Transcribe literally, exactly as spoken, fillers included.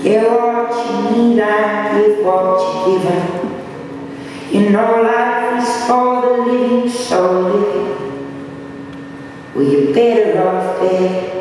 Get what you need and give what you're given. You know life is for the living, so live it. Well, you're better off dead.